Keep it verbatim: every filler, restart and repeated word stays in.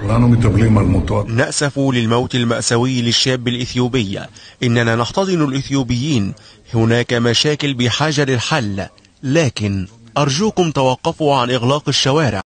نأسف للموت المأساوي للشاب الإثيوبي. إننا نحتضن الإثيوبيين. هناك مشاكل بحاجة للحل، لكن أرجوكم توقفوا عن إغلاق الشوارع.